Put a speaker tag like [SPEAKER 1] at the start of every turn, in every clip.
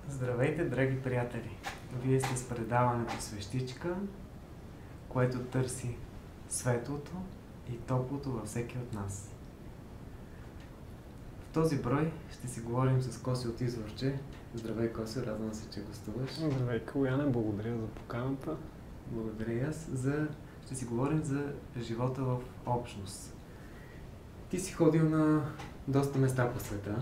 [SPEAKER 1] Здравейте, драги приятели! Вие сте с предаването Свещичка, което търси светлото и топлото във всеки от нас. В този брой ще си говорим с Коси от Изворче. Здравей, Коси, радвам се, че гостуваш.
[SPEAKER 2] Здравей, Калуяне, благодаря за поканата.
[SPEAKER 1] Благодаря и аз. Ще си говорим за живота в общност. Ти си ходил на доста места по света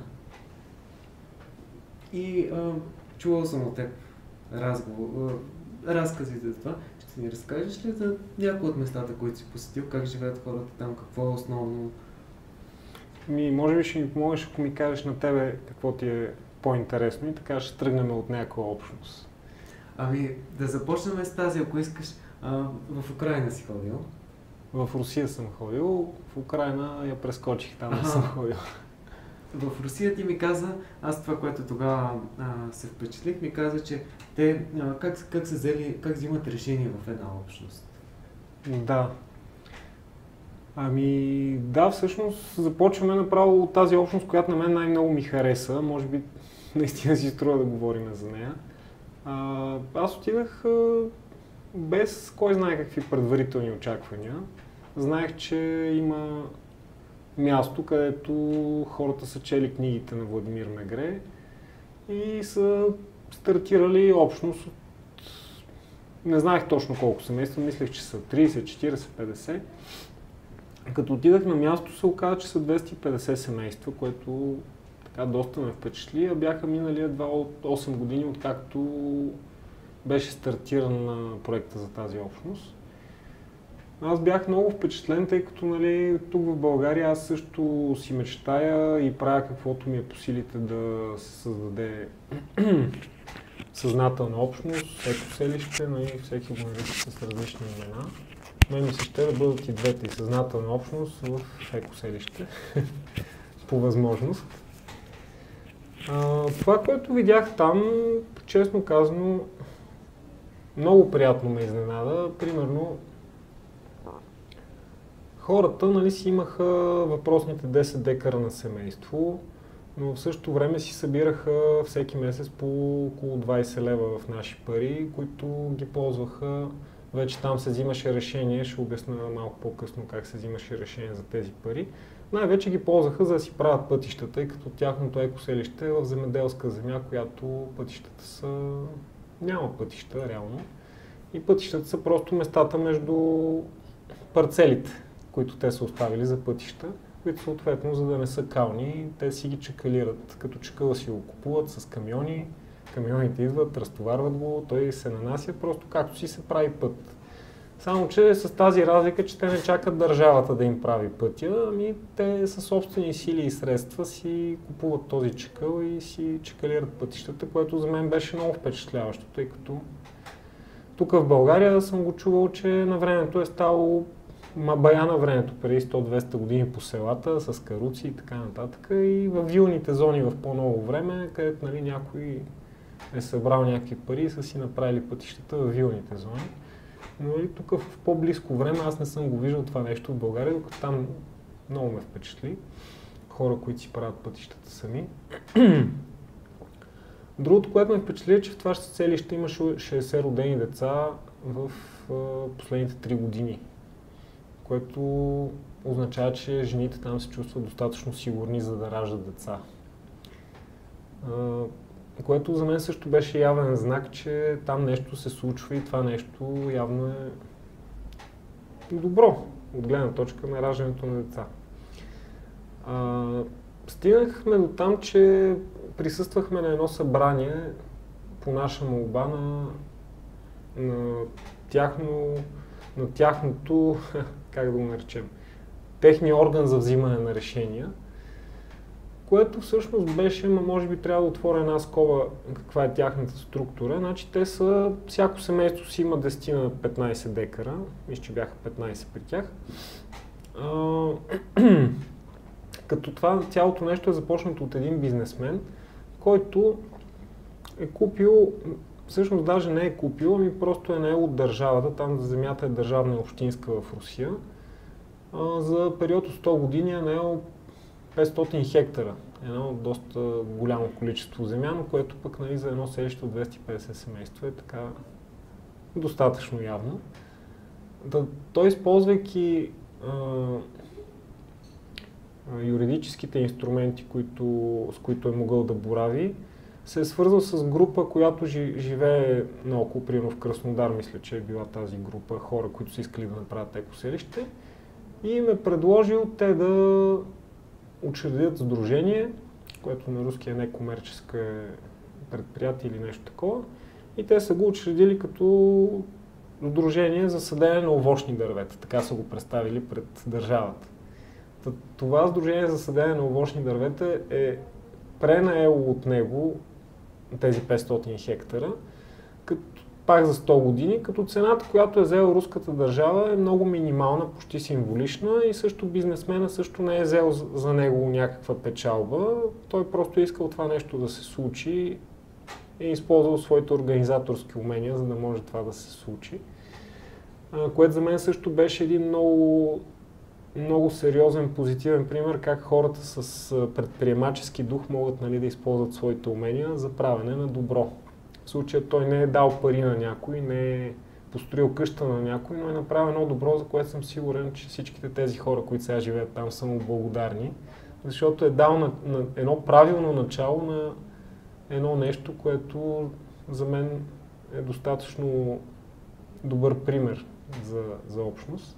[SPEAKER 1] и чувал съм от теб разкази за това. Ще ни разкажеш ли за някои от местата, които си посетил, как живеят хората там, какво е основно?
[SPEAKER 2] Може би ще ми помогнеш, ако ми кажеш на тебе какво ти е по-интересно и така ще тръгнем от някаква общност.
[SPEAKER 1] Да започнем с тази, ако искаш. В Украйна си ходил?
[SPEAKER 2] В Русия съм ходил, в Украйна я прескочих, там не съм ходил.
[SPEAKER 1] В Русия ти ми каза, аз това, което тогава се впечатлих, ми каза, че те как взимат решение в една общност?
[SPEAKER 2] Да. Да, всъщност започваме направо от тази общност, която на мен най-много ми хареса. Може би наистина си струва да говорим за нея. Аз отидах без кой знае какви предварителни очаквания. Знаех, че има място, където хората са чели книгите на Владимир Мегре и са стартирали общност от... Не знаех точно колко семейства, мислех, че са 30, 40, 50. Като отидах на място, се оказа, че са 250 семейства, което така доста ме впечатли, а бяха минали едва от 8 години, откакто беше стартиран проекта за тази общност. Аз бях много впечатлен, тъй като тук в България аз също си мечтая и правя каквото ми е по силите да се създаде съзнателна общност, екоселище, всеки го нарича с различни имена. Мен ми се ще да бъдат и двете, и съзнателна общност в екоселище, по възможност. Това, което видях там, честно казано, много приятно ме изненада. Примерно, хората си имаха въпросните 10 декара на семейство, но в същото време си събираха всеки месец по около 20 лева в наши пари, които ги ползваха. Вече там се взимаше решение, ще обясня малко по-късно как се взимаше решение за тези пари. Най-вече ги ползваха за да си правят пътищата, тъй като тяхното екоселище е в земеделска земя, която пътищата са... Няма пътища, реално. И пътищата са просто местата между парцелите, които те са оставили за пътища, които съответно, за да не са кални, те си ги чакалират. Като чакъла си го купуват с камиони, камионите идват, разтоварват го, той се нанася просто както си се прави път. Само че с тази разлика, че те не чакат държавата да им прави пътя, те със собствени сили и средства си купуват този чакъл и си чакалират пътищата, което за мен беше много впечатляващо, тъй като тук в България съм го чувал, че на времето е ставало бая на времето, преди 100-200 години по селата, с каруци и така нататък. И в вилните зони в по-ново време, където някой е събрал някакви пари и са си направили пътищата в вилните зони. Но тук в по-близко време аз не съм го виждал това нещо в България, докато там много ме впечатли. Хора, които си правят пътищата сами. Другото, което ме впечатли е, че в това селище имаше 60 родени деца в последните 3 години. Което означава, че жените там се чувстват достатъчно сигурни, за да раждат деца. Което за мен също беше явен знак, че там нещо се случва и това нещо явно е добро от гледна точка на раждането на деца. Стигнахме до там, че присъствахме на едно събрание по наша молба на тяхното, как да го наречем, техния орган за взимане на решения, което всъщност беше, може би трябва да отворя една скоба каква е тяхната структура. Значи всяко семейство си има 10 на 15 декара, мисля, че бяха 15 при тях. Като това цялото нещо е започнато от един бизнесмен, който е купил, всъщност даже не е купил, просто е наел от държавата, там земята е държавна и общинска в Русия. За период от 100 години е наел 500 хектара. едно доста голямо количество земя, но което пък нали, за едно селище от 250 семейства е така достатъчно явно. Той, използвайки юридическите инструменти, с които е могъл да борави, се е свързал с група, която живее наоколо, примерно в Краснодар, мисля, че е била тази група хора, които са искали да направят екоселище, и им е предложил те да учредят сдружение, което на руски е некомерческо предприятие или нещо такова, и те са го учредили като сдружение за съдене на овощни дървета. Така са го представили пред държавата. Това сдружение за съдене на овощни дървета е пренаело от него тези 500 хектара, пак за 100 години, като цената, която е взела руската държава, е много минимална, почти символична, и също бизнесмена също не е взел за него някаква печалба. Той просто е искал това нещо да се случи и е използвал своите организаторски умения, за да може това да се случи. Което за мен също беше един много сериозен, позитивен пример как хората с предприемачески дух могат нали, да използват своите умения за правене на добро. В случая той не е дал пари на някой, не е построил къща на някой, но е направил едно добро, за което съм сигурен, че всичките тези хора, които сега живеят там, са му благодарни, защото е дал на едно правилно начало на едно нещо, което за мен е достатъчно добър пример за общност.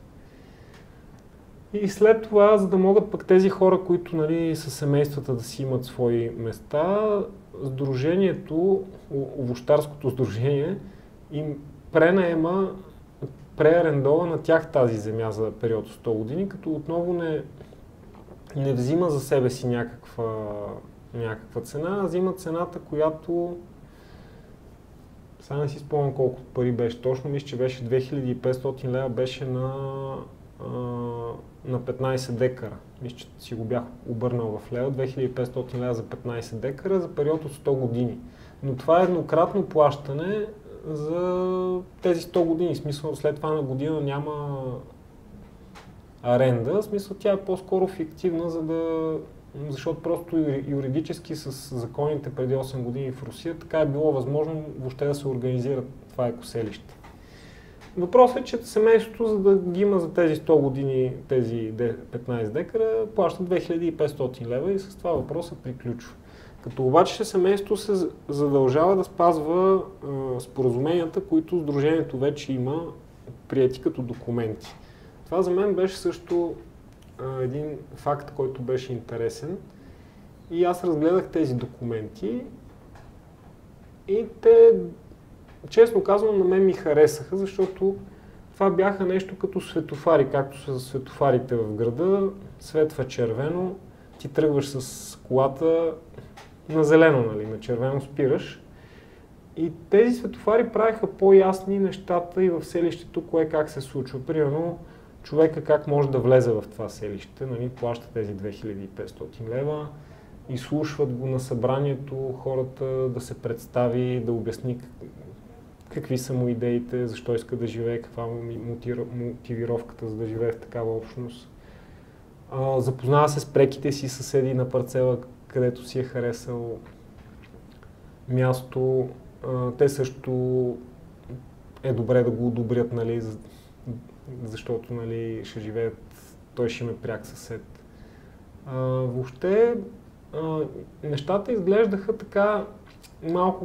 [SPEAKER 2] И след това, за да могат пък тези хора, които нали, са семействата да си имат свои места, сдружението, овощарското сдружение, им преарендова на тях тази земя за период от 100 години, като отново не взима за себе си някаква цена, а взима цената, която сега не си спомням колко пари беше точно, мисля, че беше 2500 лева, беше на 15 декара. Мисля, че си го бях обърнал в лева, 2500 лева за 15 декара за период от 100 години. Но това е еднократно плащане за тези 100 години. В смисъл, след това на година няма аренда. В смисъл, тя е по-скоро фиктивна, защото просто юридически с законите преди 8 години в Русия така е било възможно въобще да се организира това екоселище. Въпросът е, че семейството, за да ги има за тези 100 години, тези 15 декара, плаща 2500 лева и с това въпросът приключва. Като обаче семейството се задължава да спазва споразуменията, които сдружението вече има приети като документи. Това за мен беше също един факт, който беше интересен. И аз разгледах тези документи и те, честно казвам, на мен ми харесаха, защото това бяха нещо като светофари, както са светофарите в града. Светва червено, ти тръгваш с колата на зелено, нали, на червено спираш. И тези светофари правиха по-ясни нещата и в селището, кое как се случва. Примерно, човека как може да влезе в това селище, нали, плаща тези 2500 лева, изслушват го на събранието, хората да се представи, да обясни какви са му идеите, защо иска да живее, каква му мотивировката за да живее в такава общност. Запознава се с преките си съседи на парцела, където си е харесал място. Те също е добре да го одобрят, нали, защото нали, ще живеят, той ще има пряк съсед. Въобще нещата изглеждаха така малко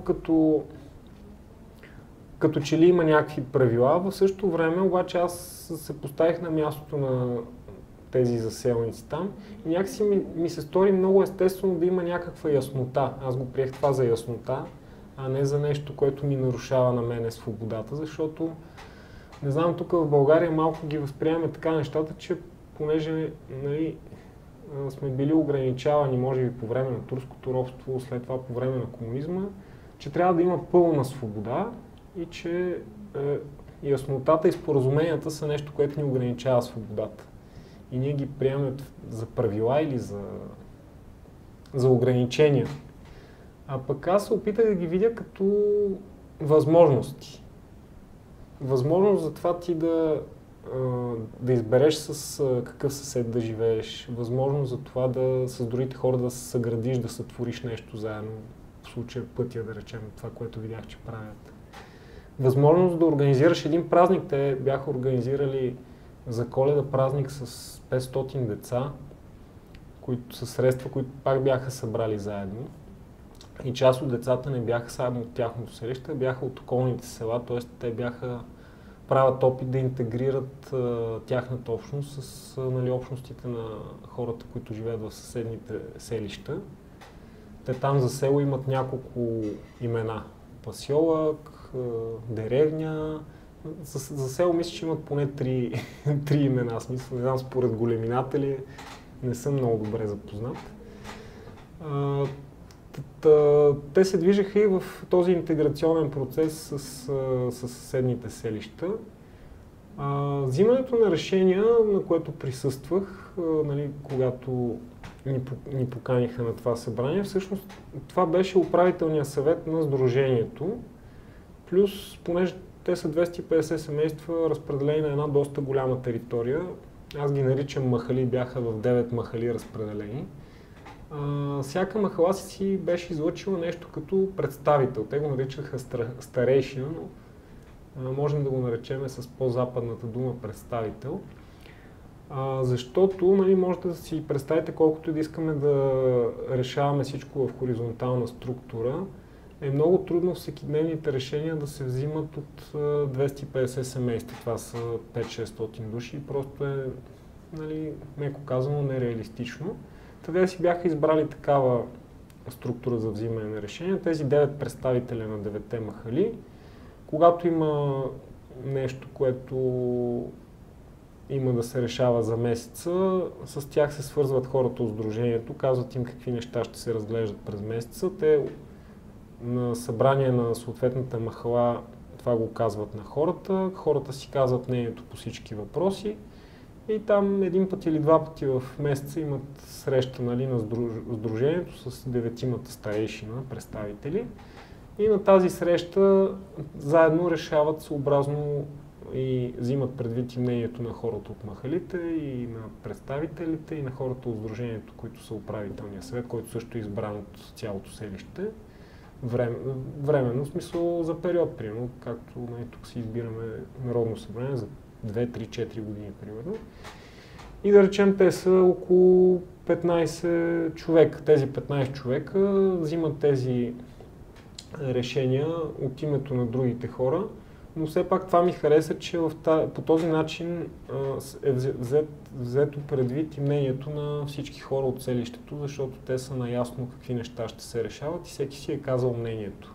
[SPEAKER 2] като че ли има някакви правила. В същото време обаче аз се поставих на мястото на тези заселници там и някакси ми се стори много естествено да има някаква яснота. Аз го приех това за яснота, а не за нещо, което ми нарушава на мене свободата, защото не знам, тук в България малко ги възприемаме така нещата, че понеже нали, сме били ограничавани, може би по време на турското робство, след това по време на комунизма, че трябва да има пълна свобода и че яснотата и споразуменията са нещо, което ни ограничава свободата. И ние ги приемаме за правила или за ограничения. А пък аз се опитах да ги видя като възможности. Възможност за това ти да да избереш с какъв съсед да живееш, възможност за това да с другите хора да се съградиш, да сътвориш нещо заедно, в случая пътя, да речем, това, което видях, че правят. Възможност да организираш един празник. Те бяха организирали за Коледа празник с 500 деца, които са средства, които пак бяха събрали заедно. И част от децата не бяха само от тяхното селище, бяха от околните села, т.е. те бяха правят опит да интегрират тяхната общност с общностите на хората, които живеят в съседните селища. Те там за село имат няколко имена. Пасьолък, деревня. За село мисля, че имат поне три имена. Смисъл, не знам според големината ли, не съм много добре запознат. Те се движеха и в този интеграционен процес с съседните селища. Взимането на решения, на което присъствах, нали, когато ни поканиха на това събрание, всъщност това беше управителният съвет на сдружението, плюс, понеже те са 250 семейства, разпределени на една доста голяма територия. Аз ги наричам махали, бяха в 9 махали разпределени. Всяка махала си беше излъчила нещо като представител. Те го наричаха старейшина, но можем да го наречем с по-западната дума представител. Защото нали, можете да си представите колкото и да искаме да решаваме всичко в хоризонтална структура, е много трудно всекидневните решения да се взимат от 250 семейства. Това са 5-600 души и просто е, нали, меко казано, нереалистично. Те си бяха избрали такава структура за взимане на решения. Тези 9 представителя на 9 махали, когато има нещо, което има да се решава за месеца, с тях се свързват хората от сдружението, казват им какви неща ще се разглеждат през месеца. Те на събрание на съответната махала това го казват на хората, хората си казват мнението по всички въпроси и там един път или два пъти в месеца имат среща, нали, на сдружението с 9-мата старейшина, представители. И на тази среща заедно решават съобразно и взимат предвид и мнението на хората от махалите, и на представителите, и на хората от сдружението, които са управителния съвет, който също е избран от цялото селище. Временно, в смисъл за период, примерно, както нали, тук си избираме народно събрание за 2-3-4 години, примерно. И да речем, те са около 15 човека. Тези 15 човека взимат тези решения от името на другите хора, но все пак това ми хареса, че по този начин е взето предвид и мнението на всички хора от селището, защото те са наясно какви неща ще се решават и всеки си е казал мнението.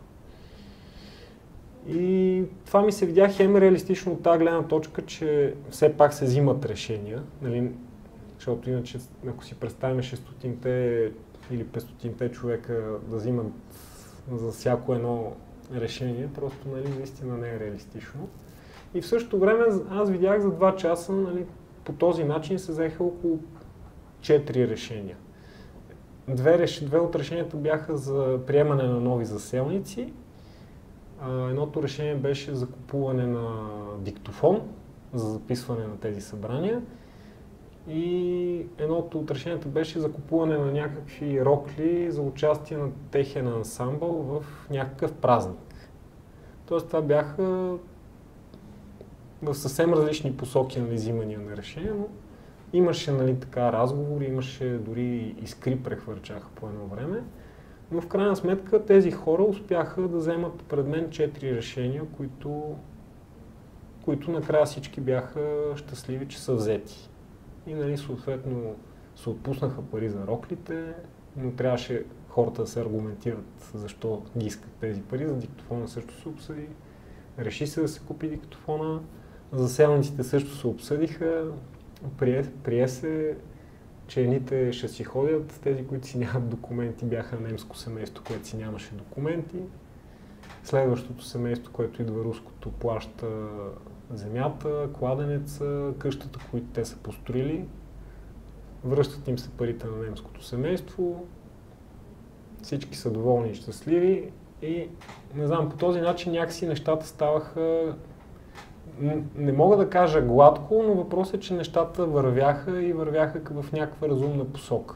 [SPEAKER 2] И това ми се видя хем реалистично от тази гледна точка, че все пак се взимат решения, нали? Защото иначе, ако си представим 600-те или 500-те човека да взимат за всяко едно решение, просто нали, наистина не е реалистично. И в същото време аз видях за 2 часа, нали, по този начин се взеха около 4 решения. Две от решенията бяха за приемане на нови заселници. Едното решение беше за купуване на диктофон, за записване на тези събрания. И едното от решенията беше за купуване на някакви рокли за участие на техен ансамбъл в някакъв празник. Тоест това бяха в съвсем различни посоки на взимания на решения, но имаше нали, така разговори, имаше дори искри прехвърчаха по едно време. Но в крайна сметка тези хора успяха да вземат пред мен 4 решения, които накрая всички бяха щастливи, че са взети. И нали, съответно се отпуснаха пари за роклите, но трябваше хората да се аргументират защо ги искат тези пари. За диктофона също се обсъди. Реши се да се купи диктофона. Заселниците също се обсъдиха. Прие се, че едните ще си ходят, тези, които си нямат документи, бяха немско семейство, което си нямаше документи. Следващото семейство, което идва руското, плаща земята, кладенеца, къщата, които те са построили. Връщат им се парите на немското семейство. Всички са доволни и щастливи. И не знам, по този начин някакси нещата ставаха не мога да кажа гладко, но въпросът е, че нещата вървяха и вървяха в някаква разумна посока.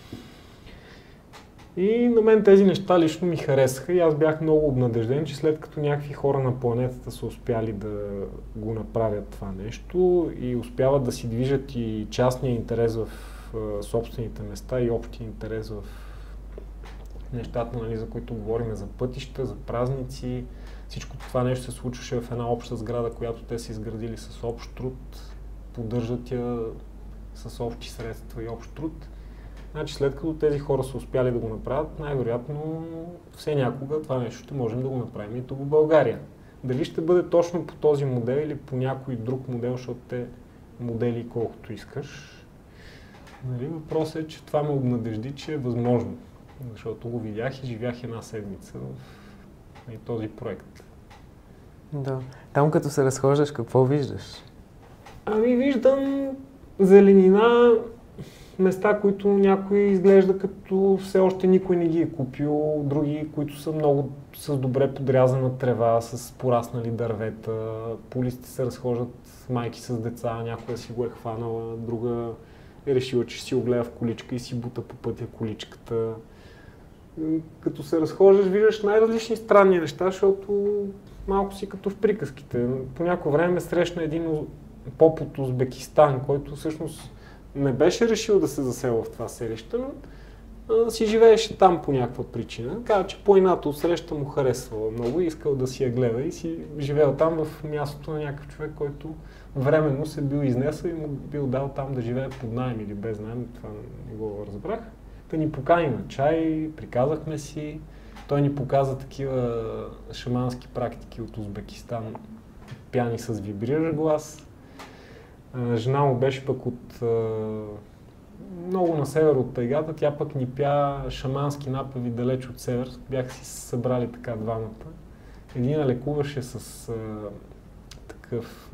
[SPEAKER 2] И на мен тези неща лично ми харесаха и аз бях много обнадежден, че след като някакви хора на планетата са успяли да го направят това нещо и успяват да си движат и частния интерес в собствените места и общия интерес в нещата, нали, за които говорим, за пътища, за празници. Всичко това нещо се случваше в една обща сграда, която те са изградили с общ труд, поддържат я с общи средства и общ труд. Значи след като тези хора са успяли да го направят, най-вероятно все някога това нещо ще можем да го направим и тук в България. Дали ще бъде точно по този модел или по някой друг модел, защото те модели колкото искаш. Нали, въпросът е, че това ме обнадежди, че е възможно. Защото го видях и живях една седмица в този проект.
[SPEAKER 1] Да. Там като се разхождаш, какво виждаш?
[SPEAKER 2] Ами виждам зеленина, места, които някой изглежда като все още никой не ги е купил, други, които са много с добре подрязана трева, с пораснали дървета, по улиците се разхождат майки с деца, някоя си го е хванала, друга е решила, че си огледа в количка и си бута по пътя количката. Като се разхождаш, виждаш най-различни странни неща, защото малко си като в приказките. По някое време срещна един поп от Узбекистан, който всъщност не беше решил да се заселва в това селище, но си живееше там по някаква причина. Каза, че планината отсреща му харесвала много и искал да си я гледа и си живеел там в мястото на някакъв човек, който временно се бил изнесъл и му бил дал там да живее под наем или без наем, това не го разбрах. Та ни покани на чай, приказахме си, той ни показа такива шамански практики от Узбекистан, пяни с вибриращ глас. Жена му беше пък от много на север от тайгата, тя пък ни пя шамански напеви далеч от север. Бяха си събрали така двамата. Един лекуваше с такъв,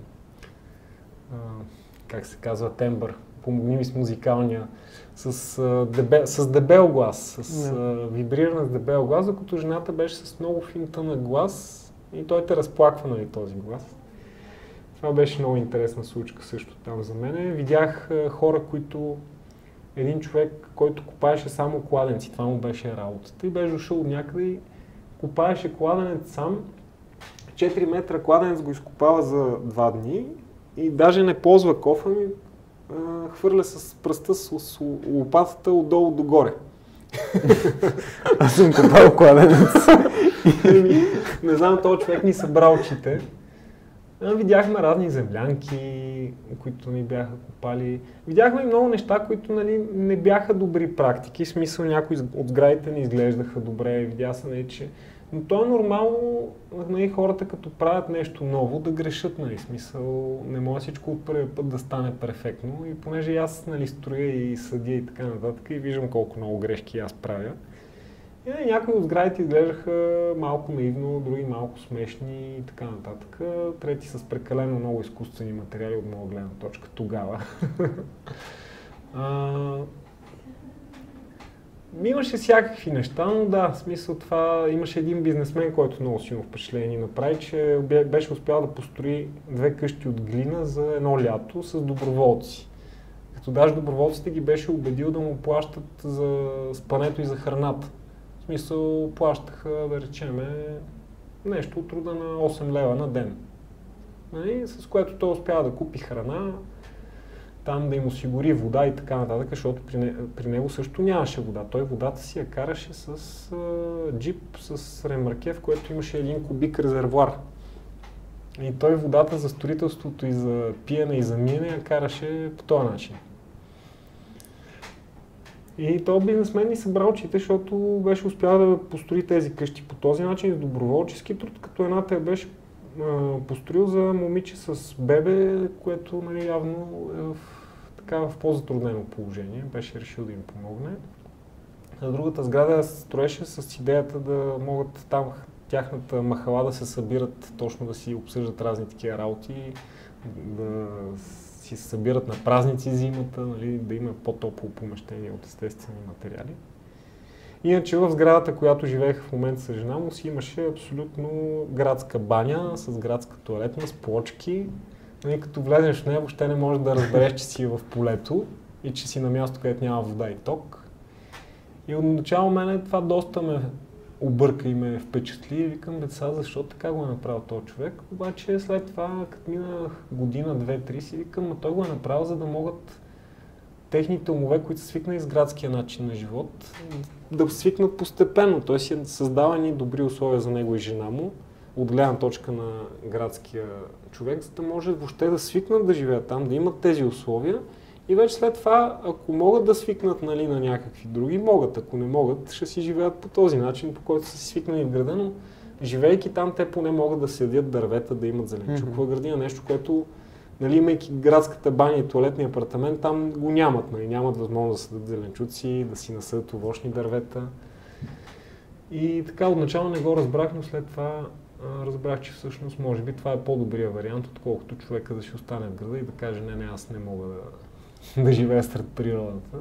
[SPEAKER 2] как се казва, тембър. Помогни ми с музикалния, с дебел глас, с вибриран с дебел глас, докато жената беше с много фин тънък глас и той те разплаква, нали, този глас. Това беше много интересна случка също там за мен. Видях хора, които един човек, който копаеше само кладенци, това му беше работата и беше дошъл от някъде и копаеше кладенец сам. 4 метра кладенец го изкопава за 2 дни и даже не ползва кофа ми, хвърля с пръста с лопатата отдолу догоре.
[SPEAKER 1] Аз съм копал кладенец.
[SPEAKER 2] Не знам, този човек ни събра очите. Видяхме разни землянки, които ни бяха копали. Видяхме и много неща, които, нали, не бяха добри практики. В смисъл, някои от сградите не изглеждаха добре. Видя се, нали, че... Но то е нормално, нали, хората като правят нещо ново да грешат, нали, смисъл, не може всичко от първия път да стане перфектно и понеже и аз, нали, строя и съдя и така нататък и виждам колко много грешки аз правя. И някои от сградите изглеждаха малко наивно, други малко смешни и така нататък. Трети с прекалено много изкуствени материали от моя гледна точка тогава. Имаше всякакви неща, но да, в смисъл това имаше един бизнесмен, който много силно впечатление направи, че беше успял да построи 2 къщи от глина за едно лято с доброволци. Като даже доброволците ги беше убедил да му плащат за спането и за храната. В смисъл плащаха, да речеме, нещо от рода на 8 лева на ден. С което той успява да купи храна, там да им осигури вода и така нататък, защото при него също нямаше вода. Той водата си я караше с джип, с ремарке, в което имаше 1 кубик резервоар. И той водата за строителството и за пиене и за миене я караше по този начин. И този бизнесмен ни събра очите, защото беше успял да построи тези къщи по този начин с доброволчески труд, като едната я беше построил за момиче с бебе, което, нали, явно е в по-затруднено положение. Беше решил да им помогне. А другата сграда строеше с идеята да могат там тяхната махала да се събират, точно да си обсъждат разни такива работи, да си се събират на празници зимата, нали, да има по-топло помещение от естествени материали. Иначе в сградата, която живеех в момента с жена му, си имаше абсолютно градска баня с градска тоалетна, с плочки. И като влезеш в нея, въобще не можеш да разбереш, че си в полето и че си на място, където няма вода и ток. И отначало мене това доста ме обърка и ме впечатли и викам, деца, защо така го е направил този човек? Обаче след това, като минах година, две, три, си викам, той го е направил, за да могат техните умове, които са свикнали с градския начин на живот, да свикнат постепенно. Той си създава ни добри условия за него и жена му, от гледна точка на градския човек, за да може въобще да свикнат да живеят там, да имат тези условия. И вече след това, ако могат да свикнат, нали, на някакви други, могат. Ако не могат, ще си живеят по този начин, по който са си свикнали в града, но живейки там, те поне могат да седят дървета, да имат зеленчукова градина, нещо, което, нали, имайки градската баня и туалетния апартамент, там го нямат. Нали, нямат възможност да съдат зеленчуци, да си насъдат овощни дървета. И така, отначало не го разбрах, но след това разбрах, че всъщност може би това е по-добрия вариант, отколкото човека да си остане в града и да каже, не, аз не мога да живея сред природата.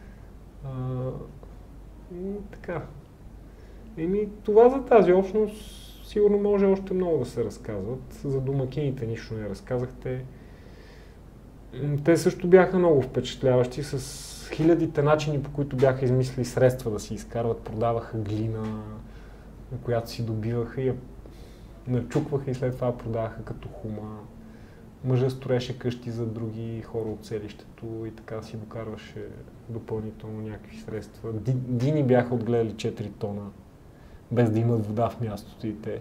[SPEAKER 2] И така. Това за тази общност сигурно може още много да се разказват. За домакините нищо не разказахте. Те също бяха много впечатляващи с хилядите начини, по които бяха измислили средства да си изкарват. Продаваха глина, на която си добиваха и я начукваха и след това продаваха като хума. Мъжът строеше къщи за други хора от селището и така си докарваше допълнително някакви средства. Дини бяха отгледали 4 тона, без да имат вода в мястото и те.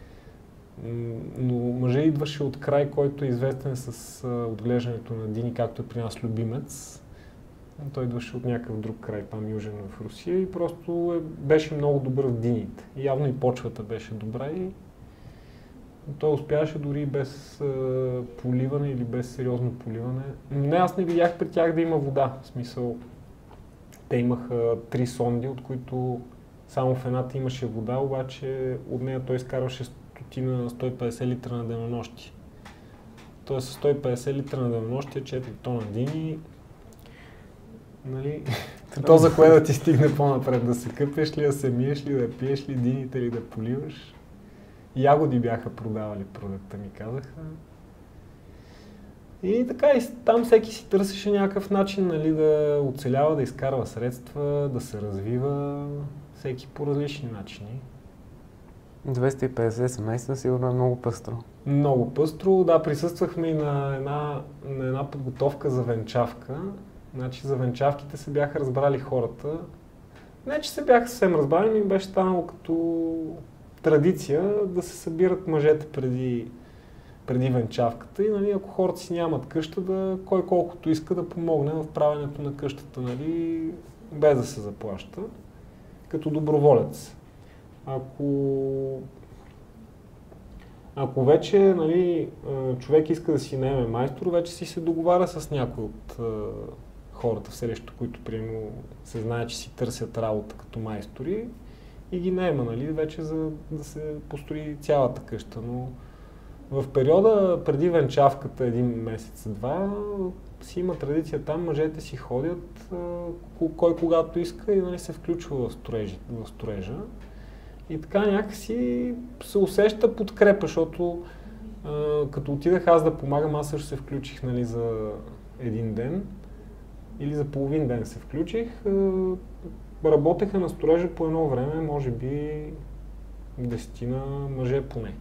[SPEAKER 2] Но мъжът идваше от край, който е известен с отглеждането на дини, както е при нас Любимец. Той идваше от някакъв друг край, там южен в Русия и просто беше много добър в дините. И явно и почвата беше добра и той успяваше дори без поливане или без сериозно поливане. Не, аз не видях при тях да има вода. В смисъл, те имаха 3 сонди, от които само в едната имаше вода, обаче от нея той изкарваше 150 литра на денонощие. Тоест с 150 литра на денонощие, 4 тона дини. Нали? То за кое да ти стигне по-напред? Да се къпеш ли, да се миеш ли, да пиеш ли дините или да поливаш? Ягоди бяха продавали пролетта, ми казаха. И така, и там всеки си търсеше някакъв начин, нали, да оцелява, да изкарва средства, да се развива, всеки по различни начини.
[SPEAKER 1] 250 семейства сигурно е много пъстро.
[SPEAKER 2] Много пъстро, да, присъствахме и на една подготовка за венчавка. Значи за венчавките се бяха разбрали хората. Не, че се бяха съвсем разбрали, но им беше станало като традиция да се събират мъжете преди венчавката и, нали, ако хората си нямат къща, да кой колкото иска да помогне в правенето на къщата, нали, без да се заплаща, като доброволец. Ако вече, нали, човек иска да си наеме майстор, вече си се договаря с някой от хората в селището, които приемо се знае, че си търсят работа като майстори и ги наема, нали, вече за да се построи цялата къща. Но в периода преди венчавката, 1 месец-два, си има традиция там, мъжете си ходят, кой когато иска и, нали, се включва в строежа. И така някакси се усеща подкрепа, защото като отидах аз да помагам, аз също се включих, нали, за 1 ден или за половин ден се включих. Работеха на строежа по едно време, може би 10 мъже поне.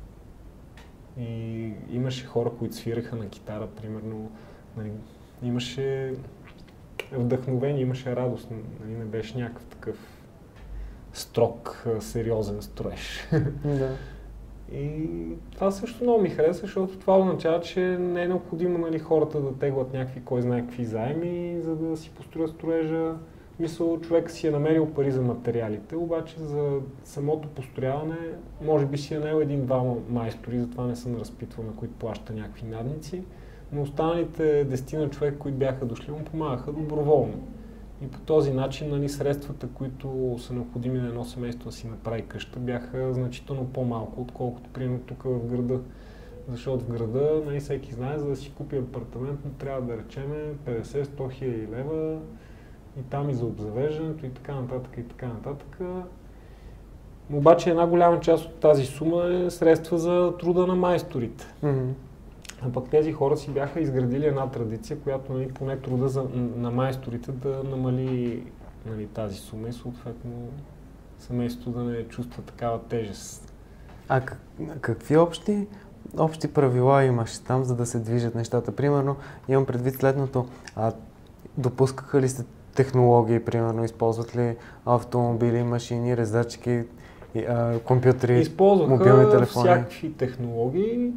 [SPEAKER 2] И имаше хора, които свираха на китара, примерно. Нали, имаше вдъхновение, имаше радост. Нали, не беше някакъв такъв строг, сериозен строеж.
[SPEAKER 1] Да.
[SPEAKER 2] И това също много ми хареса, защото това означава, че не е необходимо, нали, хората да теглят някакви, кой знае какви заеми, за да си построят строежа. Мисля, човек си е намерил пари за материалите, обаче за самото построяване може би си е наел 1-2 майстори, затова не съм разпитвал, на които плаща някакви надници, но останалите 10 човека, които бяха дошли, му помагаха доброволно. И по този начин, нали, средствата, които са необходими на едно семейство да си направи къща, бяха значително по-малко, отколкото примерно тук в града. Защото в града, нали, всеки знае, за да си купи апартамент, му трябва да речеме 50-100 хиляди лева. и там и за обзавеждането и така нататък и така нататък. Обаче една голяма част от тази сума е средства за труда на майсторите. А пък тези хора си бяха изградили една традиция, която нали, поне труда на майсторите да намали нали, тази сума и съответно семейството да не чувства такава тежест.
[SPEAKER 3] А какви общи правила имаш там, за да се движат нещата? Примерно, имам предвид следното. Допускаха ли сте технологии, примерно, използват ли автомобили, машини, резачки, компютри, мобилни телефони?
[SPEAKER 2] Използваха всякакви технологии.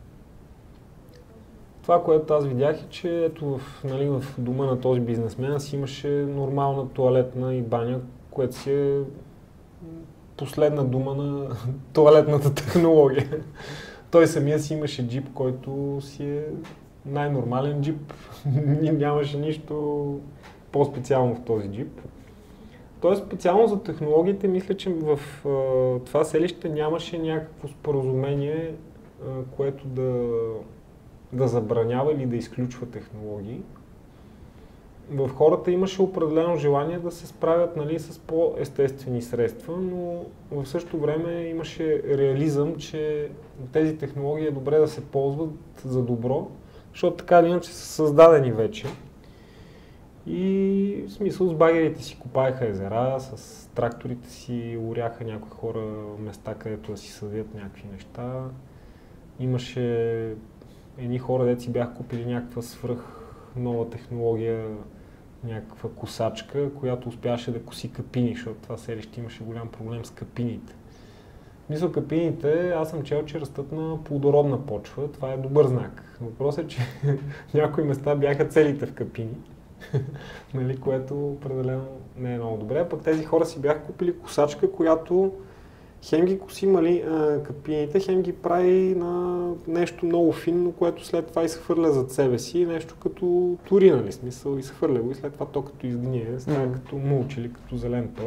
[SPEAKER 2] Това, което аз видях е, че ето в дома на този бизнесмен си имаше нормална тоалетна и баня, което си е последна дума на тоалетната технология. Той самия си имаше джип, който си е най-нормален джип. Нямаше нищо по-специално в този джип. Тоест специално за технологиите, мисля, че в това селище нямаше някакво споразумение, което да забранява или да изключва технологии. В хората имаше определено желание да се справят нали, с по-естествени средства, но в същото време имаше реализъм, че тези технологии е добре да се ползват за добро, защото така или иначе са създадени вече. И в смисъл с багерите си копаеха езера, с тракторите си оряха някои хора места, където да си съдят някакви неща. Имаше едни хора, дето си бяха купили някаква нова технология, някаква косачка, която успяваше да коси капини, защото това селище имаше голям проблем с капините. Мисля, капините, аз съм чел, че растат на плодородна почва, това е добър знак. Въпросът е, че някои места бяха целите в капини, нали, което определено не е много добре. Пък тези хора си бяха купили косачка, която хем ги коси капините, хем ги прави на нещо много финно, което след това изхвърля зад себе си, нещо като тури, нали, смисъл, изхвърля го и след това то като изгние, става като мулч или като зелен тор.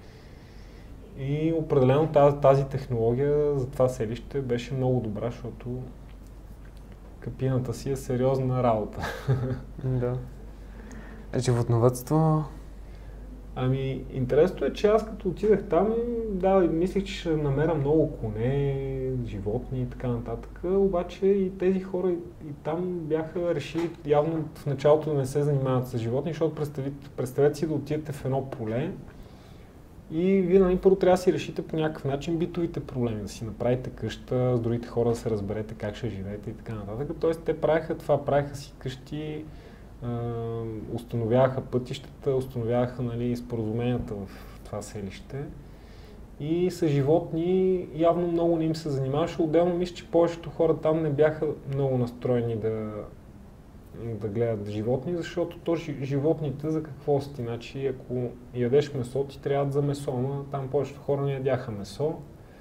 [SPEAKER 2] И определено тази технология за това селище беше много добра, защото капината си е сериозна работа.
[SPEAKER 3] Да. Животновъдство?
[SPEAKER 2] Ами, интересното е, че аз като отидах там, да, мислех, че ще намеря много коне, животни и така нататък, обаче и тези хора и там бяха решили явно в началото да не се занимават с животни, защото представете си да отидете в едно поле и вие нали, първо трябва да си решите по някакъв начин битовите проблеми, да си направите къща, с другите хора да се разберете как ще живеете и така нататък. Тоест те правиха това, правиха си къщи, установяваха пътищата, установяваха нали, споразуменията в това селище и с животни явно много не им се занимаваше. Отделно мисля, че повечето хора там не бяха много настроени да гледат животни, защото животните за какво сте? Значи, ако ядеш месо, ти трябва за месо, но там повечето хора не ядяха месо,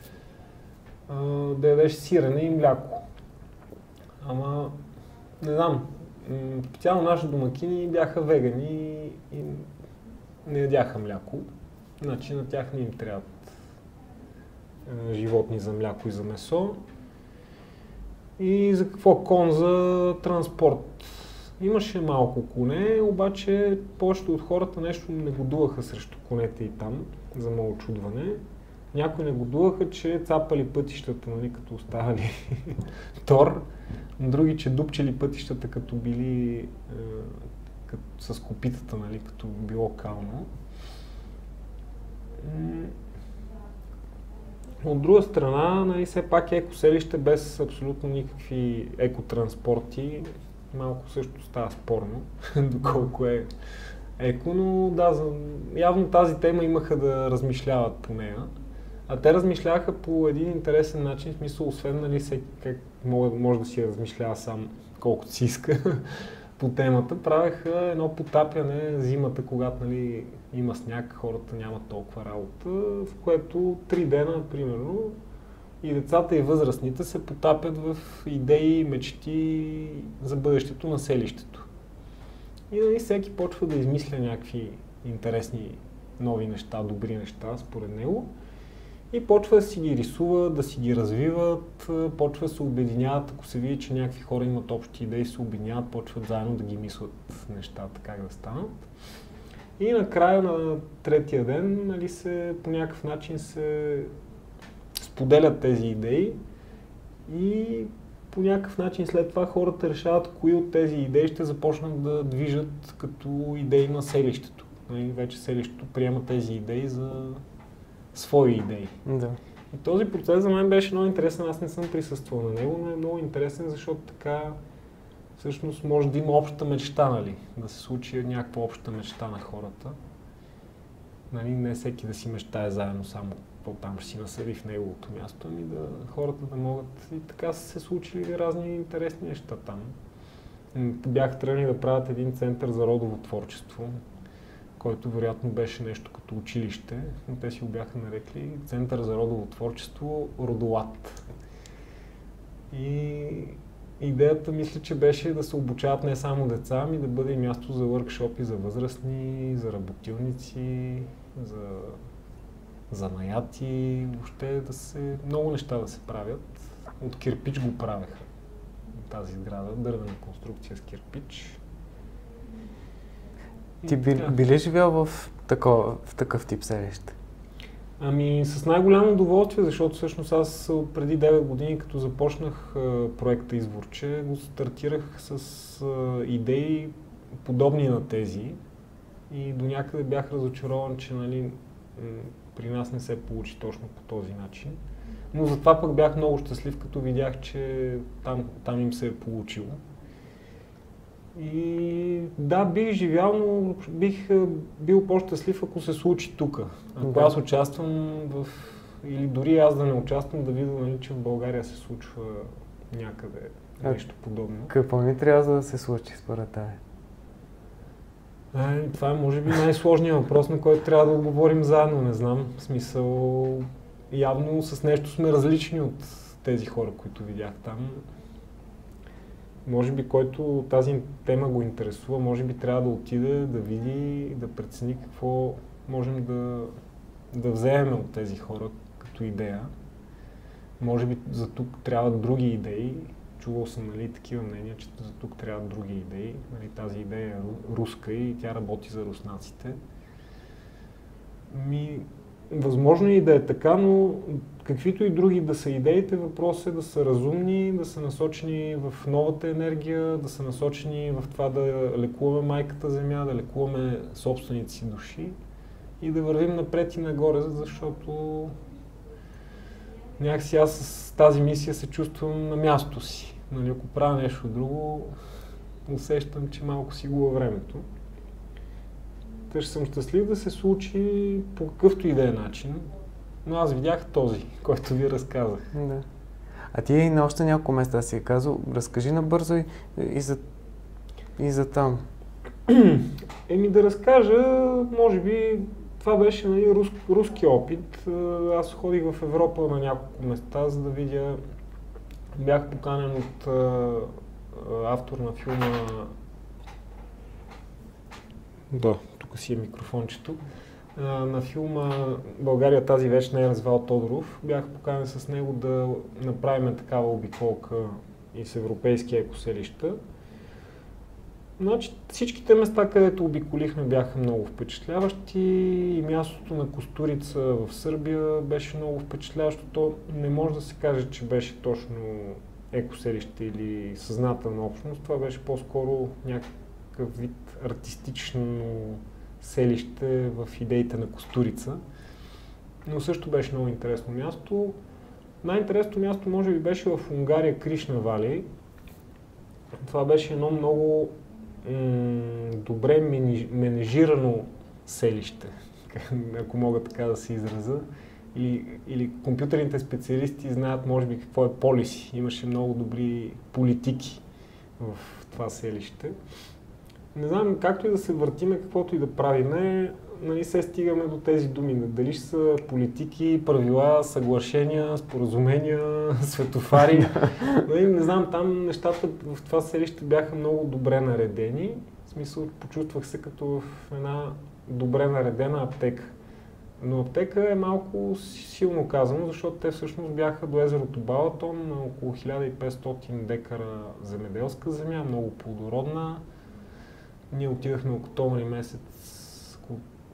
[SPEAKER 2] да ядеш сирене и мляко. Ама, не знам, специално наши домакини бяха вегани и не ядяха мляко, значи на тях не им трябват животни за мляко и за месо. И за какво? Кон за транспорт. Имаше малко коне, обаче повечето от хората нещо негодуваха срещу конете и там, за мое очудване. Някои негодуваха, че цапали пътищата, нали, като оставали тор. Други, че дупчели пътищата, като били с копитата, нали, като било кално. От друга страна, нали, все пак екоселище без абсолютно никакви екотранспорти, малко също става спорно, доколко е еко, но да, явно тази тема имаха да размишляват по нея. А те размишляваха по един интересен начин, в смисъл, освен нали, всеки как може да си размишлява сам колкото си иска по темата, правеха едно потапяне зимата, когато нали, има сняг, хората нямат толкова работа, в което 3 дена, примерно, и децата и възрастните се потапят в идеи, мечти за бъдещето на селището. И нали, всеки почва да измисля някакви интересни нови неща, добри неща според него. И почва да си ги рисува, да си ги развиват, почва да се обединяват, ако се види, че някакви хора имат общи идеи, се обединяват, почват заедно да ги мислят нещата, как да станат. И накрая на третия ден, нали, по някакъв начин се споделят тези идеи и по някакъв начин след това хората решават кои от тези идеи ще започнат да движат като идеи на селището. Нали, вече селището приема тези идеи за свои идеи.
[SPEAKER 3] Да.
[SPEAKER 2] И този процес за мен беше много интересен, аз не съм присъствал на него, но е много интересен, защото така всъщност може да има обща мечта, нали? Да се случи някаква обща мечта на хората. Нали, не всеки да си мечтае заедно само там ще си насъди в неговото място, ами да хората да могат и така са се случили разни интересни неща там. Бяха тръгнали да правят един център за родово творчество, който вероятно беше нещо като училище, но те си го бяха нарекли Център за родово творчество Родолат. И идеята мисля, че беше да се обучават не само деца, ами да бъде и място за въркшопи за възрастни, за работилници, за занаяти, въобще много неща да се правят. От кирпич го правеха тази сграда, дървена конструкция с кирпич.
[SPEAKER 3] Ти би ли живял в такъв тип селище?
[SPEAKER 2] Ами с най-голямо удоволствие, защото всъщност аз преди 9 години, като започнах проекта Изворче, го стартирах с идеи подобни на тези и до някъде бях разочарован, че нали, при нас не се получи точно по този начин. Но затова пък бях много щастлив, като видях, че там им се е получило. И да, бих живял, но бих бил по-щастлив, ако се случи тук. Ако аз участвам или дори аз да не участвам, да видя, нали, че в България се случва някъде нещо подобно.
[SPEAKER 3] Какво ни трябва за да се случи според теб?
[SPEAKER 2] Това е може би най-сложният въпрос, на който трябва да отговорим заедно, не знам. В смисъл, явно с нещо сме различни от тези хора, които видях там. Може би, който тази тема го интересува, може би трябва да отиде, да види, да прецени какво можем да вземем от тези хора като идея. Може би за тук трябват други идеи. Чувал съм, нали, такива мнения, че за тук трябват други идеи. Нали, тази идея е руска и тя работи за руснаците. Възможно и да е така, но каквито и други да са идеите, въпросът е да са разумни, да са насочени в новата енергия, да са насочени в това да лекуваме майката земя, да лекуваме собствените си души и да вървим напред и нагоре, защото някакси аз с тази мисия се чувствам на място си. Нали, ако правя нещо друго, усещам, че малко си губя времето. Ще съм щастлив да се случи по какъвто и да е начин, но аз видях този, който ви разказах.
[SPEAKER 3] Да. А ти на още няколко места си казал, разкажи набързо и за там.
[SPEAKER 2] Да разкажа, може би това беше, нали, руски опит. Аз ходих в Европа на няколко места, за да видя. Бях поканен от автор на филма. Да, тук си е микрофончето. На филма България тази вечна ера с Вал Тодоров. Бях поканен с него да направим такава обиколка и с европейски екоселища. Значи, всичките места, където обиколихме, бяха много впечатляващи и мястото на Костурица в Сърбия беше много впечатляващо. То не може да се каже, че беше точно екоселище или съзнателна общност. Това беше по-скоро някакъв вид артистично селище в идеите на Костурица. Но също беше много интересно място. Най-интересното място може би беше в Унгария, Кришна Вали. Това беше едно много добре менежирано селище, ако мога така да се изразя. Или компютърните специалисти знаят, може би, какво е полиси. Имаше много добри политики в това селище. Не знам, както и да се въртиме, каквото и да правиме, нали, се стигаме до тези думи. Дали ще са политики, правила, съглашения, споразумения, светофари. Нали, не знам, там нещата в това селище бяха много добре наредени. В смисъл, почувствах се като в една добре наредена аптека. Но аптека е малко силно казано, защото те всъщност бяха до езерото Балатон, на около 1500 декара земеделска земя, много плодородна. Ние отидахме октомври месец,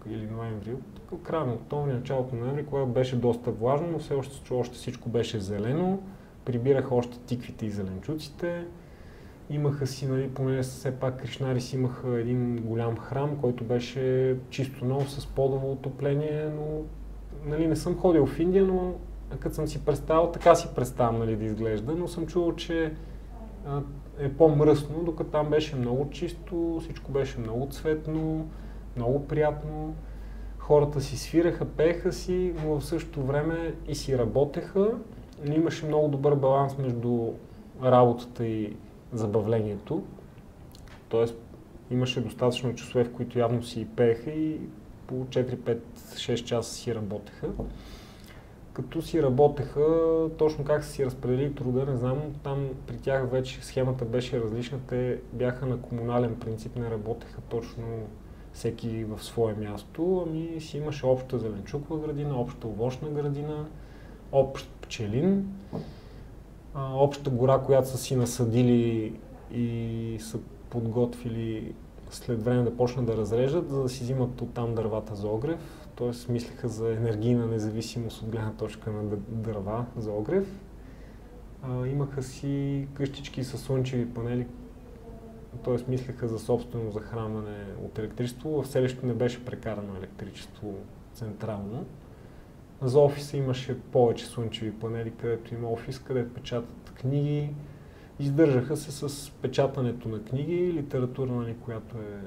[SPEAKER 2] или ноември, края на октомври, началото на ноември, когато беше доста влажно, но все още всичко беше зелено. Прибираха още тиквите и зеленчуците. Имаха си, нали, поне все пак кришнари си имаха един голям храм, който беше чисто нов с подово отопление, но нали, не съм ходил в Индия, но като съм си представил, така си представям, нали, да изглежда, но съм чувал, че е по-мръсно, докато там беше много чисто, всичко беше много цветно, много приятно. Хората си свираха, пееха си, но в същото време и си работеха. Имаше много добър баланс между работата и забавлението. Тоест имаше достатъчно часове, в които явно си пееха и по 4-5-6 часа си работеха. Като си работеха, точно как са си разпределили труда, не знам, там при тях вече схемата беше различна. Те бяха на комунален принцип, не работеха точно всеки в свое място, ами си имаше обща зеленчукова градина, обща овощна градина, общ пчелин, обща гора, която са си насадили и са подготвили след време да почнат да разреждат, за да си взимат оттам дървата за огрев. Т.е. мислеха за енергийна независимост от гледна точка на дърва за огрев. Имаха си къщички с слънчеви панели, т.е. мислеха за собствено захранване от електричество. В селището не беше прекарано електричество централно. За офиса имаше повече слънчеви панели, където има офис, където печатат книги. Издържаха се с печатането на книги, литература, нали, която е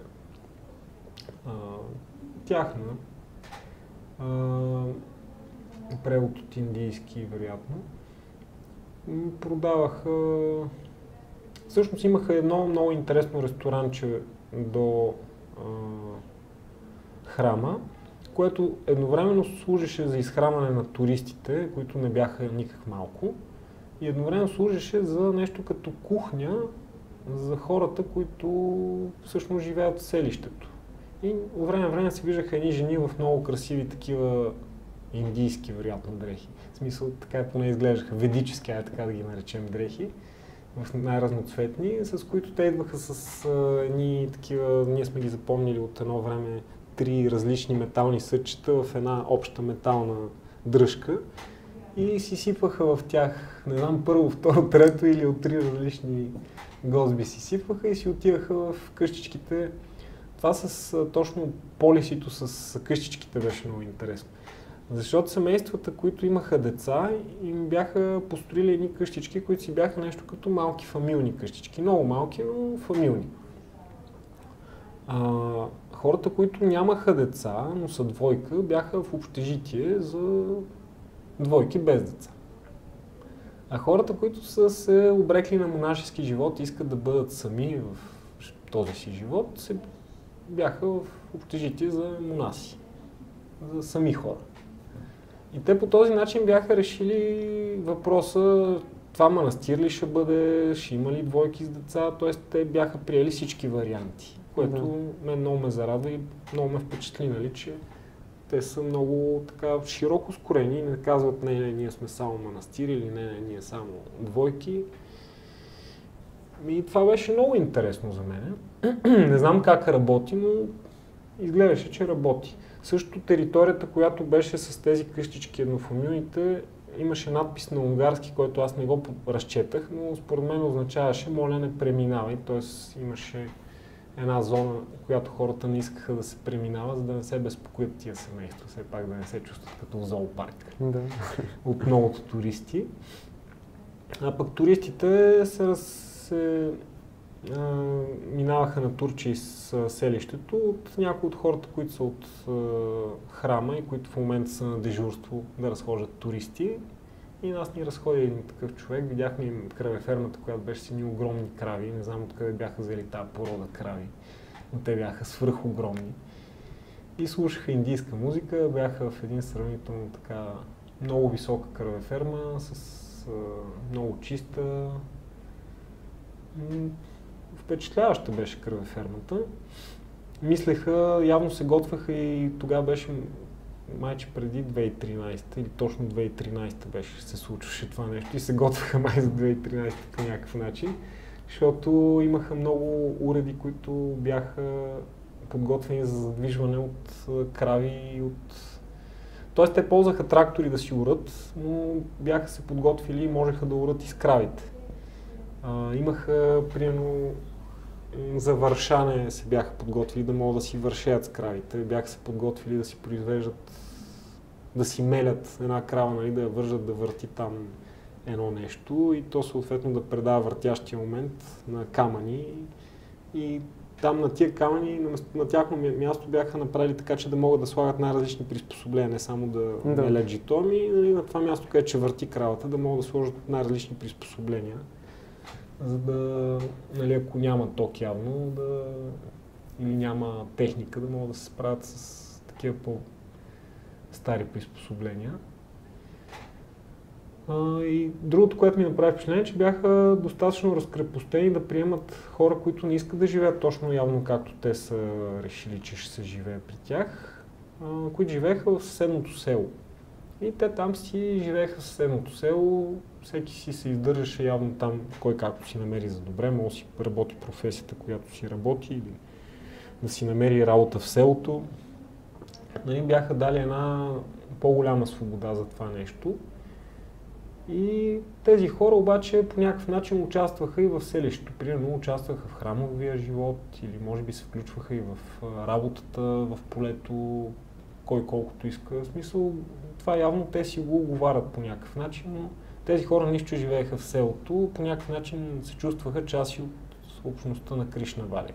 [SPEAKER 2] тяхна. Превод от индийски, вероятно. Продаваха... Всъщност имаха едно много интересно ресторанче до храма, което едновременно служеше за изхранване на туристите, които не бяха никак малко, и едновременно служеше за нещо като кухня за хората, които всъщност живеят в селището. И от време на време се виждаха едни жени в много красиви такива индийски, вероятно, дрехи. В смисъл, така поне изглеждаха, ведически, така да ги наречем, дрехи, в най-разноцветни, с които те идваха с едни такива, ние сме ги запомнили от едно време, 3 различни метални съдчета в една обща метална дръжка и си сипваха в тях, не знам, първо, второ, трето или от 3 различни гозби си сипваха и си отиваха в къщичките. Това с точно полисито с къщичките беше много интересно. Защото семействата, които имаха деца, им бяха построили едни къщички, които си бяха нещо като малки фамилни къщички. Много малки, но фамилни. Хората, които нямаха деца, но са двойка, бяха в общежитие за двойки без деца. А хората, които са се обрекли на монашески живот и искат да бъдат сами в този си живот, бяха в общежитие за монаси, за сами хора. И те по този начин бяха решили въпроса, това манастир ли ще бъде, ще има ли двойки с деца, т.е. те бяха приели всички варианти, което мен много ме зарадва и много ме впечатли, нали, че те са много така широко скорени и не казват не, ние сме само манастир или не, ние само двойки. И това беше много интересно за мен. Не знам как работи, но изглеждаше, че работи. Също територията, която беше с тези къщички еднофамилните, имаше надпис на унгарски, който аз не го разчетах, но според мен означаваше моля не преминавай, т.е. имаше една зона, която хората не искаха да се преминава, за да не се безпокоят тия семейства, все пак да не се чувстват като в зоопарк от многото туристи. А пък туристите минаваха на Турчия из селището от някои от хората, които са от храма и които в момента са на дежурство да разхождат туристи. И нас ни разходи един такъв човек. Видяхме им кравефермата, която беше с едни огромни крави. Не знам откъде бяха взели тази порода крави, но те бяха свръхогромни. И слушаха индийска музика, бяха в един сравнително така много висока кравеферма, с много чиста. Впечатляваща беше кравефермата. Мислеха, явно се готвеха и тогава беше майче преди 2013 или точно 2013 беше се случваше това нещо и се готвеха май за 2013 по някакъв начин, защото имаха много уреди, които бяха подготвени за задвижване от крави и от... Тоест те ползваха трактори да си орат, но бяха се подготвили и можеха да орат и с кравите. Имаха, примерно, за вършане се бяха подготвили да могат да си вършеят с кравите, бяха се подготвили да си произвеждат, да си мелят една крава, нали, да я вържат, да върти там едно нещо и то съответно да предава въртящия момент на камъни и там на тия камъни, на тяхно място бяха направили така, че да могат да слагат най-различни приспособления, не само да мелят житоми, нали, на това място, където ще върти кравата, да могат да сложат най-различни приспособления, за да, нали, ако няма ток явно, или няма техника, да могат да се справят с такива по-стари приспособления. И другото, което ми направи впечатление, че бяха достатъчно разкрепостени да приемат хора, които не искат да живеят точно явно както те са решили, че ще се живее при тях, които живееха в съседното село. И те там си живееха в съседното село, всеки си се издържаше явно там, кой както си намери за добре, може да си работи професията, която си работи или да си намери работа в селото. Нали, бяха дали една по-голяма свобода за това нещо. И тези хора обаче по някакъв начин участваха и в селището. Примерно участваха в храмовия живот или може би се включваха и в работата в полето, кой колкото иска. В смисъл, това явно те си го оговарят по някакъв начин, но тези хора нищо живееха в селото, по някакъв начин се чувстваха части от общността на Кришна Вали.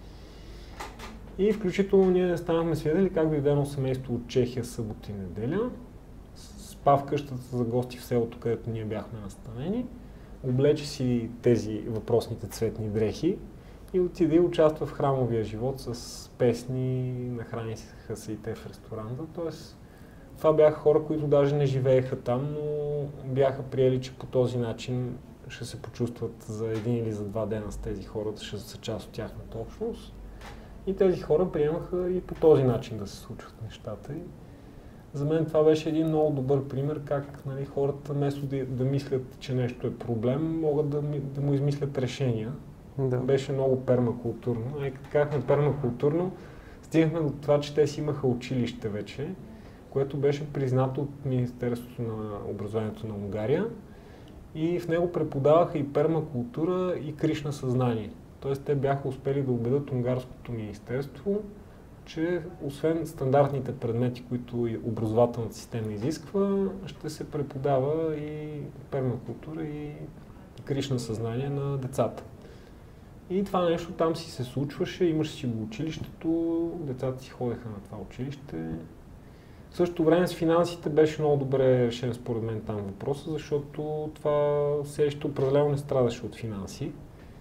[SPEAKER 2] И включително ние станахме свидетели как дойде едно семейство от Чехия събота и неделя. Спа в къщата за гости в селото, където ние бяхме настанени, облече си тези въпросните цветни дрехи и отиде и участва в храмовия живот с песни, нахраниха се и те в ресторанта. Тоест, това бяха хора, които даже не живееха там, но бяха приели, че по този начин ще се почувстват за един или за 2 дена с тези хора, ще са част от тяхната общност. И тези хора приемаха и по този начин да се случват нещата. За мен това беше един много добър пример как, нали, хората вместо да мислят, че нещо е проблем, могат да му измислят решения.
[SPEAKER 3] Да. Беше
[SPEAKER 2] много пермакултурно. Като казахме пермакултурно, стигнахме до това, че те си имаха училище вече, което беше признато от Министерството на образованието на Унгария и в него преподаваха и пермакултура и Кришна съзнание. Тоест те бяха успели да убедят унгарското министерство, че освен стандартните предмети, които образователната система изисква, ще се преподава и пермакултура и Кришна съзнание на децата. И това нещо там си се случваше, имаше си го училището, децата си ходеха на това училище. В същото време с финансите беше много добре решен според мен там въпроса, защото това селище определено не страдаше от финанси.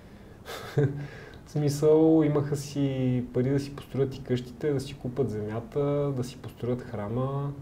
[SPEAKER 2] В смисъл, имаха си пари да си построят и къщите, да си купат земята, да си построят храма.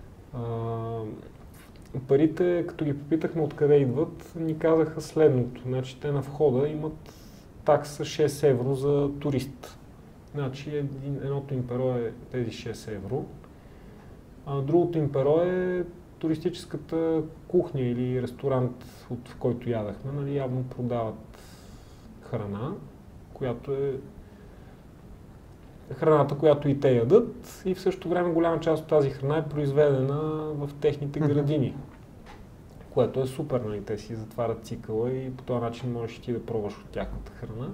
[SPEAKER 2] Парите, като ги попитахме откъде идват, ни казаха следното. Значи те на входа имат такса 6 евро за турист. Значи едното им перо е тези 6 евро. Другото им перо е туристическата кухня или ресторант, в който ядахме. Нали, явно продават храна, която е храната, която и те ядат, и в същото време голяма част от тази храна е произведена в техните градини, което е супер, нали? Те си затварят цикъла и по този начин можеш ти да пробваш от тяхната храна.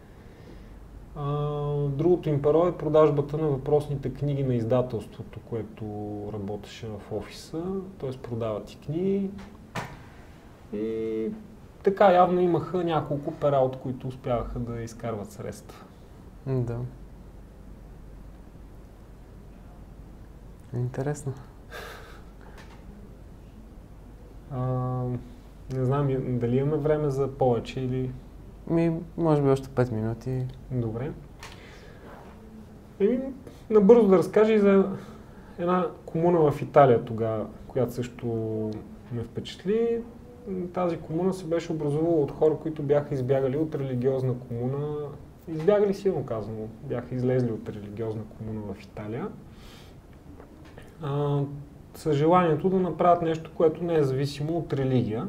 [SPEAKER 2] Другото им перо е продажбата на въпросните книги на издателството, което работеше в офиса, т.е. продават и книги. И така явно имаха няколко пера, от които успяваха да изкарват средства.
[SPEAKER 3] Да. Интересно.
[SPEAKER 2] Не знам дали имаме време за повече или...
[SPEAKER 3] Може би още 5 минути.
[SPEAKER 2] Добре. Набързо да разкажа и за една комуна в Италия тогава, която също ме впечатли. Тази комуна се беше образувала от хора, които бяха избягали от религиозна комуна. Избягали силно казано, бяха излезли от религиозна комуна в Италия. С желанието да направят нещо, което не е зависимо от религия.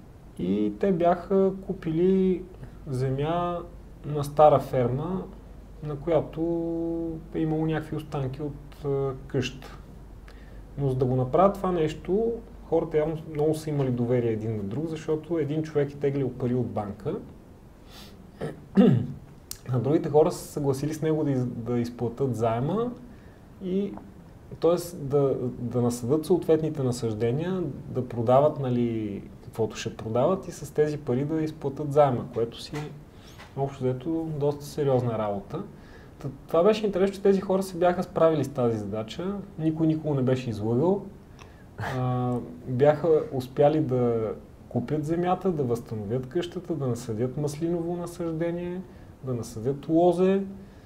[SPEAKER 2] И те бяха купили земя на стара ферма на която е имало някакви останки от къща. Но за да го направят това нещо, хората явно много са имали доверие един на друг, защото един човек е теглил пари от банка, а другите хора са съгласили с него да изплатят заема и т.е. да насъдат съответните насъждения, да продават, нали, каквото ще продават и с тези пари да изплатят заема, което си общо взето доста сериозна работа. Това беше интересно, че тези хора се бяха справили с тази задача, никой никого не беше излъгал, бяха успяли да купят земята, да възстановят къщата, да насъдят маслиново насъждение, да насъдят лозе,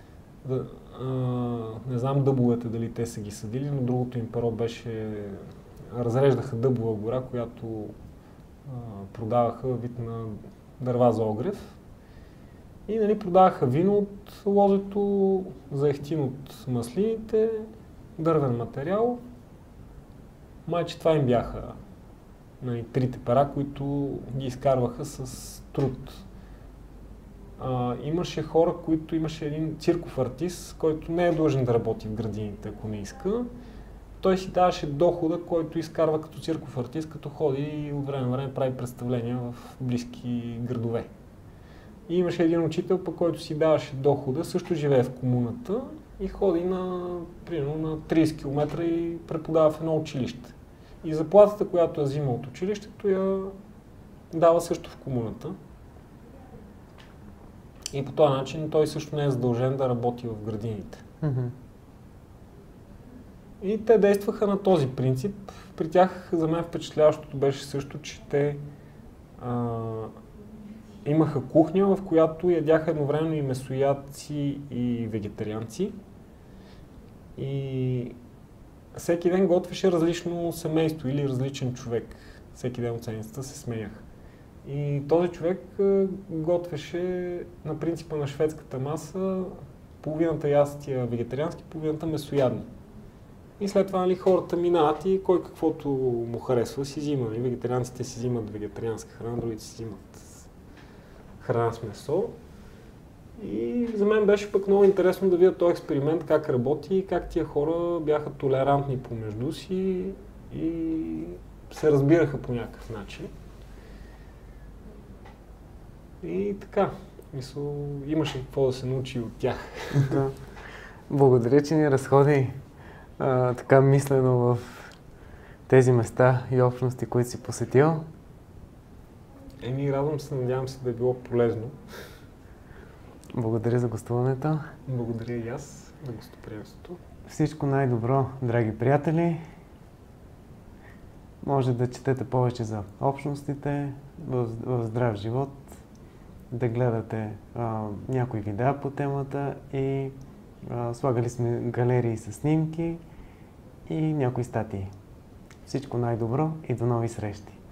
[SPEAKER 2] не знам дъбовете дали те са ги съдили, но другото им перо беше, разреждаха дъбова гора, която продаваха вид на дърва за огрев. И, нали, продаваха вино от лозето, за ехтин от маслините, дървен материал. Майче това им бяха, нали, трите пера, които ги изкарваха с труд. Имаше хора, които имаше един цирков артист, който не е длъжен да работи в градините, ако не иска. Той си даваше дохода, който изкарва като цирков артист, като ходи и от време на време прави представления в близки градове. И имаше един учител, по който си даваше дохода, също живее в комуната и ходи примерно на 30 км и преподава в едно училище. И заплатата, която я взима от училището, я дава също в комуната. И по този начин той също не е задължен да работи в градините.
[SPEAKER 3] Mm-hmm.
[SPEAKER 2] И те действаха на този принцип. При тях за мен впечатляващото беше също, че те имаха кухня, в която ядяха едновременно и месоядци и вегетарианци. И всеки ден готвеше различно семейство или различен човек. Всеки ден от седмицата се смеяха. И този човек готвеше на принципа на шведската маса, половината ястия вегетариански, половината месоядни. И след това, нали, хората минават и кой каквото му харесва си взима. Вегетарианците си взимат вегетарианска храна, другите си взимат храна с месо. И за мен беше пък много интересно да видя този експеримент, как работи и как тия хора бяха толерантни помежду си и се разбираха по някакъв начин. И така, имаше какво да се научи от тях.
[SPEAKER 3] Да. Благодаря, че ни разходи така мислено в тези места и общности, които си посетил.
[SPEAKER 2] Радвам се, надявам се да е било полезно.
[SPEAKER 3] Благодаря за гостуването.
[SPEAKER 2] Благодаря и аз за гостоприемството.
[SPEAKER 3] Всичко най-добро, драги приятели. Може да четете повече за общностите в здрав живот, да гледате някои видеа по темата и слагали сме галерии с снимки и някои статии. Всичко най-добро и до нови срещи!